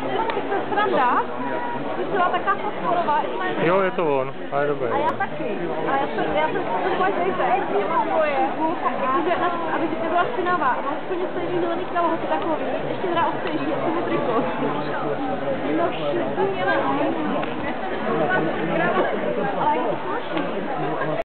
To je sranda. Byla taková fosforová. Jo, je to on, ale dobré. A já taky. A já jsem taková že mám boje. Jakože, aby si nebyla špinavá. Mám úplně stejný zelený kalhoty takový. Ještě teda ostřejší, jako mu triko. No, šestý měla. Ale jak to